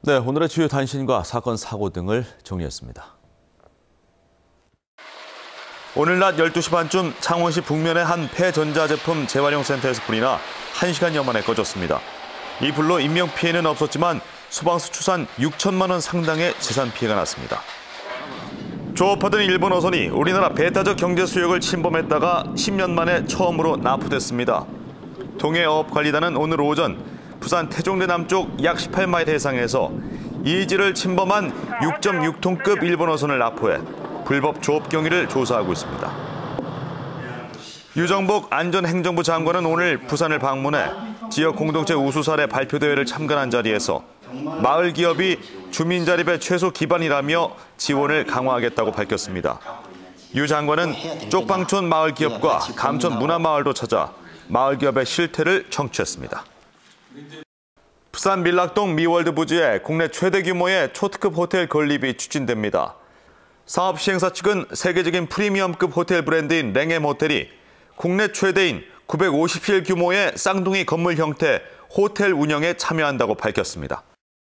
네, 오늘의 주요 단신과 사건, 사고 등을 정리했습니다. 오늘 낮 12시 반쯤 창원시 북면의 한 폐전자제품 재활용 센터에서 불이 나 1시간여 만에 꺼졌습니다. 이 불로 인명피해는 없었지만 소방서 추산 6천만 원 상당의 재산 피해가 났습니다. 조업하던 일본 어선이 우리나라 배타적 경제 수역을 침범했다가 10년 만에 처음으로 납포됐습니다. 동해어업관리단은 오늘 오전 부산 태종대 남쪽 약 18마일 해상에서 이지를 침범한 6.6톤급 일본 어선을 납포해 불법 조업 경위를 조사하고 있습니다. 유정복 안전행정부 장관은 오늘 부산을 방문해 지역 공동체 우수 사례 발표 대회를 참관한 자리에서 마을 기업이 주민 자립의 최소 기반이라며 지원을 강화하겠다고 밝혔습니다. 유 장관은 쪽방촌 마을 기업과 감천 문화마을도 찾아 마을 기업의 실태를 청취했습니다. 부산 밀락동 미월드 부지에 국내 최대 규모의 초특급 호텔 건립이 추진됩니다. 사업 시행사 측은 세계적인 프리미엄급 호텔 브랜드인 랭엠 호텔이 국내 최대인 950실 규모의 쌍둥이 건물 형태 호텔 운영에 참여한다고 밝혔습니다.